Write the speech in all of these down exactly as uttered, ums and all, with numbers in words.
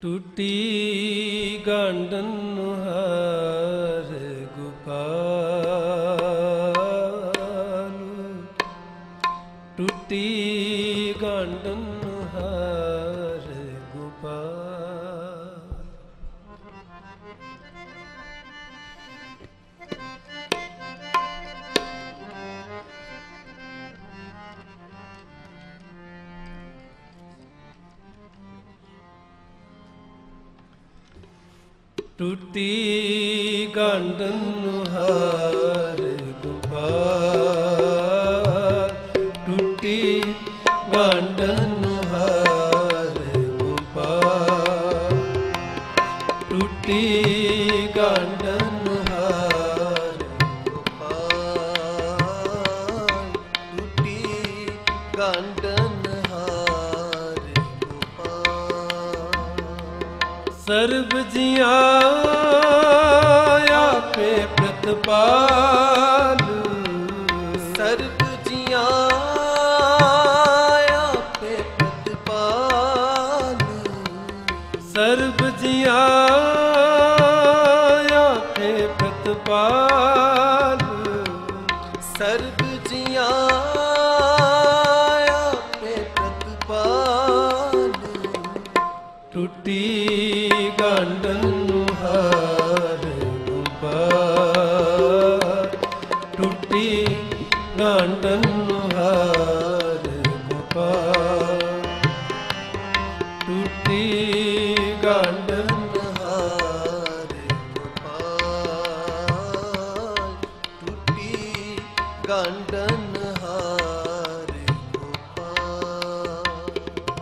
ਟੂਟੀ ਗਾਂਢਨ ਹਾਰ ਗੋਪਾਲ, ਟੂਟੀ ਗਾਂਢਨ ਹਾਰ ਗੋਪਾਲ। ਟੂਟੀ ਗਾਂਢਨ ਹਾਰ ਗੋਪਾਲ, ਟੂਟੀ ਗਾਂਢਨ ਹਾਰ ਗੋਪਾਲ, ਟੂਟੀ ਗਾਂਢਨ ਹਾਰ ਗੋਪਾਲ, ਟੂਟੀ ਗਾਂਢਨ ਹਾਰ ਗੋਪਾਲ। ਸਰਬ ਜੀਆਂ ਆਪੇ ਪ੍ਰਤਪਾਲ, ਸਰਬ ਜੀਆਂ ਆਪੇ ਪ੍ਰਤਪਾਲ, ਸਰਬ ਜੀਆਂ ਆਪੇ ਪ੍ਰਤਪਾਲ, ਸਰਬ ਜੀਆਂ ਆਪੇ ਪ੍ਰਤਪਾਲ। ਟੂਟੀ ਗਾਂਢਨ ਹਾਰ ਗੋਪਾਲ, ਟੂਟੀ ਗਾਂਢਨ ਹਾਰ ਗੋਪਾਲ, ਟੂਟੀ ਗਾਂਢਨ ਹਾਰ ਗੋਪਾਲ, ਟੂਟੀ ਗਾਂਢਨ ਹਾਰ ਗੋਪਾਲ।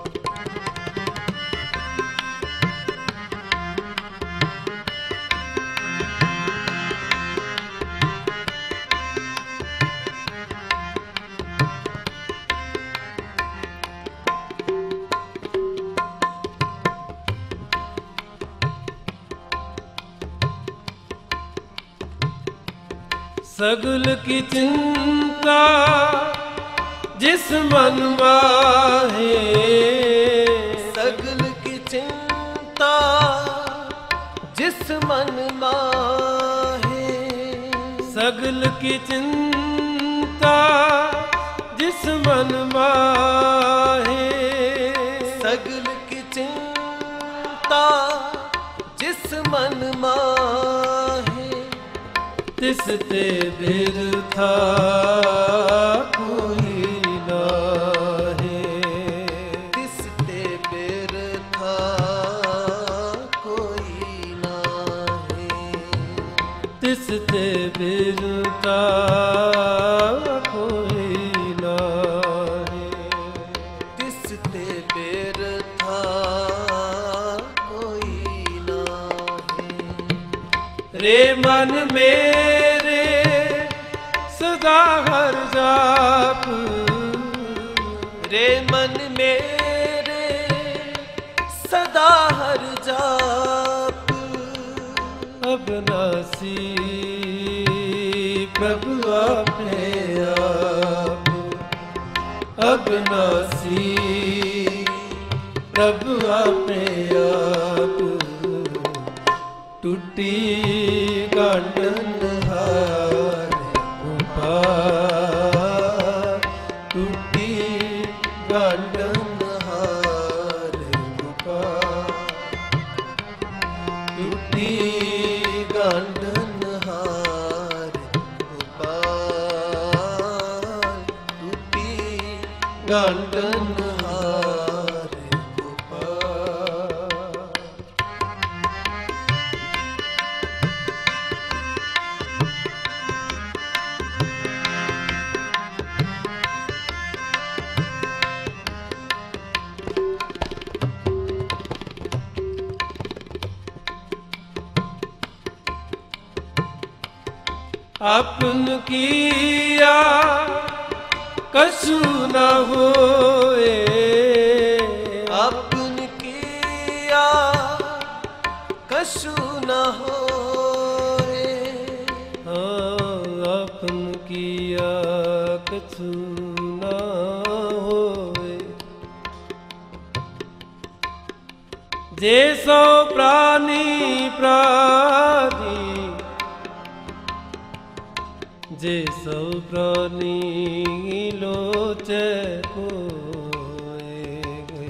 सगल की चिंता जिस मन माहे, सगल की चिंता जिस मन माहे, सगल की चिंता जिस मन माहे, सगल की चिंता जिस मन माहे। तिस ते बिरथा कोई नाहे, तिस ते बिरथा कोई नाहे, तिस ते बिरथा कोई नाहे, तिस ते बिरथा कोई नाहे। रे मन मेरे सदा हर जाप, रे मन मेरे सदा हर जाप। अविनाशी प्रभु आपे आप, अविनाशी प्रभु आपे आप। टूटी गांढन हार गोपाल, टूटी गांढन हार गोपाल, टूटी गांढन हार गोपाल, टूटी गांढन हार गोपाल। आपन किया कछु न होए, आपन किया कछु न होए। हाँ, आपन किया कछु न होए। ਜੇ ਸੋ ਪ੍ਰਾਨੀ ਪ੍ਰਾਨੀ, ਜੇ ਸੋ ਪ੍ਰਾਨੀ ਲੋਚੈ ਕੋਇ,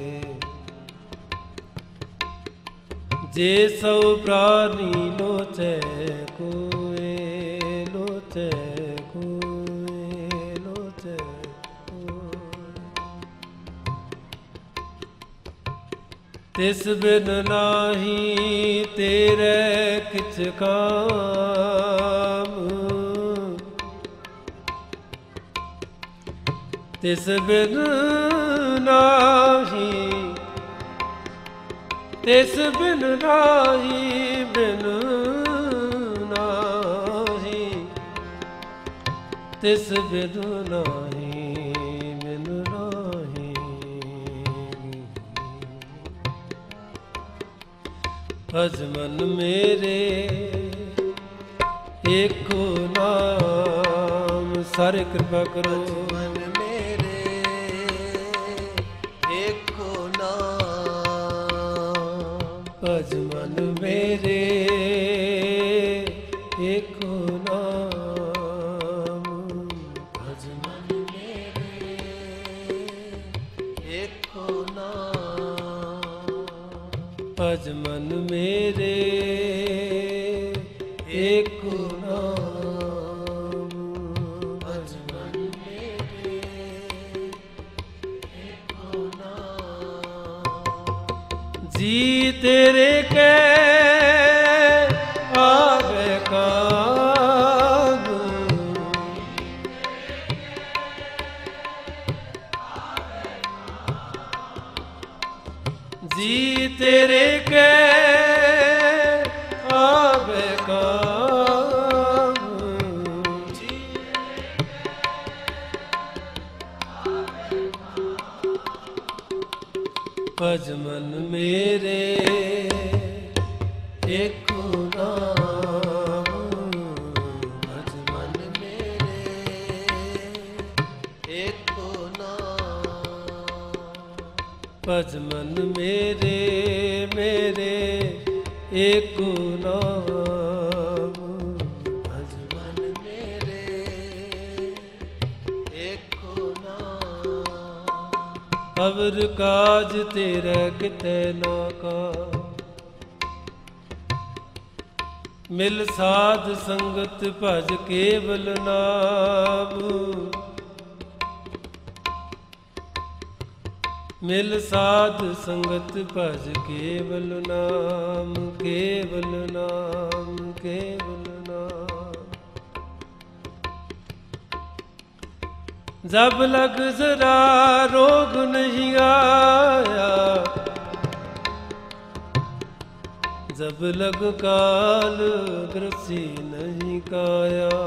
ਜੇ ਸੋ ਪ੍ਰਾਨੀ ਲੋਚੈ ਕੋਇ, ਲੋਚੈ ਕੋਇ, ਲੋਚੈ ਕੋਇ। ਤਿਸ ਬਿਨ ਨਾਹੀ ਤੇਰੇ ਕਿਛ ਕਾਮ, ਤਿਸ ਬਿਨ ਨਾਹੀ, ਤਿਸ ਬਿਨ ਨਾਹੀ, ਬਿਨ ਨਾਹੀ, ਤਿਸ ਬਿਨ ਨਾਹੀ, ਬਿਨ ਨਾਹੀ। ਭਜ ਮਨ ਮੇਰੇ ਏਕੋ ਨਾਮ, ਸਾਰੇ ਕਿਰਪਾ ਕਰੋ। ਭਜ ਮਨ ਮੇਰੇ ਏਕੋ ਨਾਮ, ਭਜ ਮਨ ਮੇਰੇ ਏਕੋ ਨਾਮ, ਭਜ ਮਨ ਮੇਰੇ ਏਕੋ ਨਾਮ, ਭਜ ਮਨ ਮੇਰੇ ਏਕੋ ਨਾਮ। ਜੀ ਤੇਰੇ ਕੈ ਆਵੇ ਕਾਗ, ਜੀ ਤੇਰੇ ਕੈ ਆਵੇ ਕਾਗ, ਭਜ ਮਨ ਮੇਰੇ ਏਕੋ ਨਾਮ, ਭਜ ਮਨ ਮੇਰੇ ਏਕੋ ਨਾਮ, ਭਜ ਮਨ ਮੇਰੇ ਮੇਰੇ ਏਕੋ ਨਾਮ, ਭਜ ਮਨ ਮੇਰੇ ਏਕੋ ਨਾਮ। ਅਵਰ ਕਾਜ ਤੇਰਾ ਕਿਤੇ ਨਾ ਕਾ, ਮਿਲ ਸਾਧ ਸੰਗਤ ਭਜ ਕੇਵਲ ਨਾਮ, ਮਿਲ ਸਾਧ ਸੰਗਤ ਭਜ ਕੇਵਲ ਨਾਮ, ਕੇਵਲ ਨਾਮ, ਕੇਵਲ ਨਾਮ। ਜਬ ਲਗ ਜ਼ਰਾ ਰੋਗ ਨਹੀਂ ਆਇਆ, जब लग काल ग्रसी नहीं काया,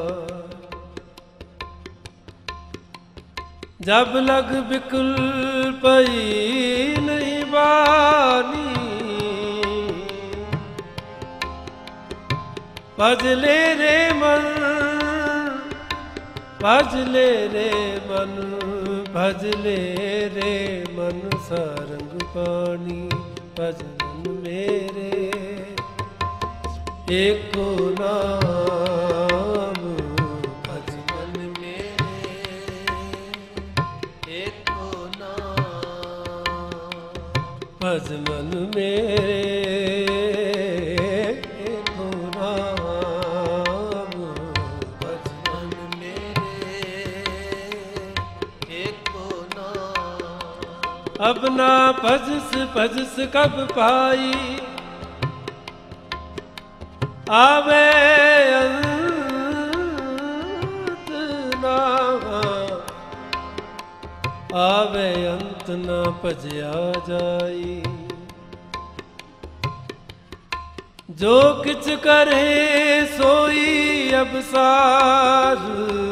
जब लग बिकुल पई नहीं बानी, भज ले रे मन, भज ले रे मन, भज ले रे मन सारंग पानी, भज मन मेरे एको नाम, भज मन मेरे एको नाम, भज मन मेरे एको नाम, भज मन मेरे एको नाम। अब ना भजस भजस कब पाई, आवे अंत ना, आवे अंत ना भजया जाई। जो किछ करे सोई अबसार,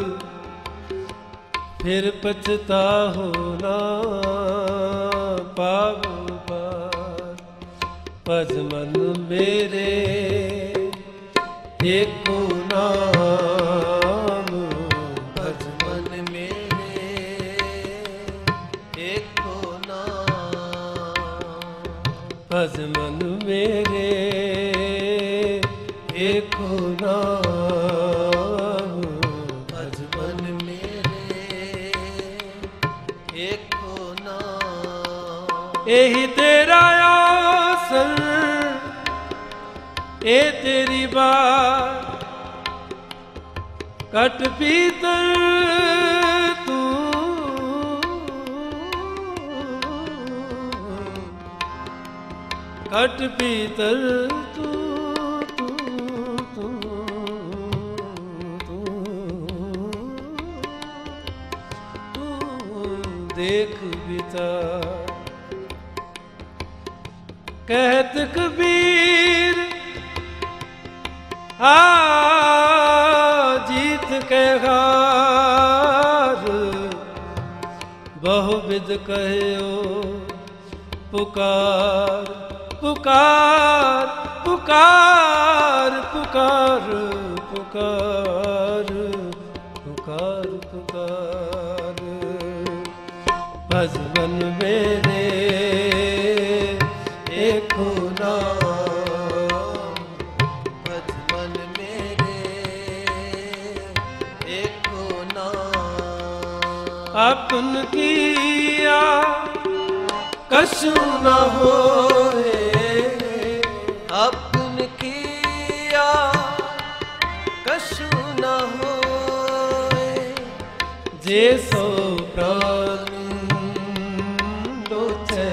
फिर पछता हो ना पाव पार। भज मन मेरे एको नाम, भज मन मेरे एको नाम, भज मन ਨਾਮ ਭਜ ਮਨ ਮੇਰੇ ਏਕੋ ਨਾਮ। ਇਹੀ ਤੇਰਾ ਆਸਨ, ਇਹ ਤੇਰੀ ਬਾਤ, ਕਟ ਪੀਤਲ ਤੂੰ, ਕਟ ਪੀਤਲ ਤੂੰ, ਤੂੰ ਤੂੰ ਤੂੰ ਤੂੰ ਦੇਖ ਵਿਚਾਰ। कहत कबीर आ जीत के हार, बहुविध कहयो पुकार पुकार पुकार पुकार पुकार पुकार पुकार। भज मन मेरे एको नाम, भज मन मेरे एको नाम। अपन किया कछु न होए, अपन किया कछु न होए। जे सो प्राण लोचे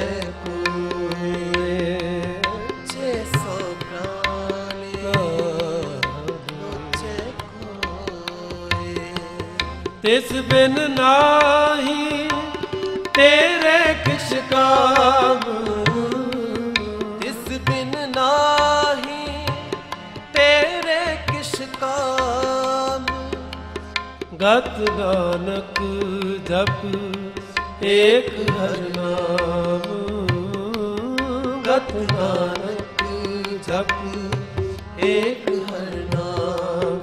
तिस बिन नाही तेरे किस काम, तिस बिन नाही तेरे किस काम। गत नानक जप एक हर नाम, गत नानक जप एक हर नाम।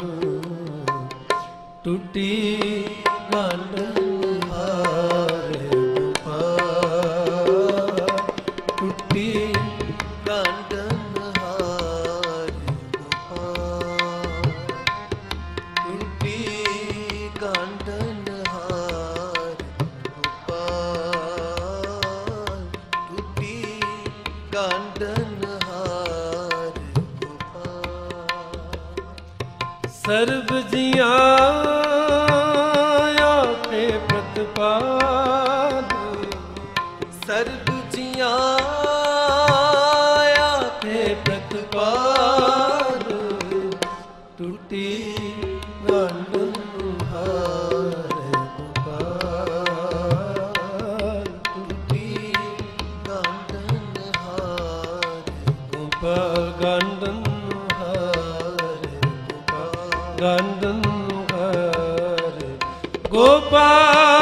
टूटी गांडन हारे गोपाल, टूटी गांडन हारे गोपाल, टूटी गांडन हारे गोपाल, टूटी गांडन हारे गोपाल। सर्ब जिया आपे प्रतिपाल, सर्ब जिया आपे प्रतिपाल। टूटी गांडन हारे गोपाल, टूटी गांडन हारे गोपाल गांडन हारे गोपाल गांडन हारे गोपाल।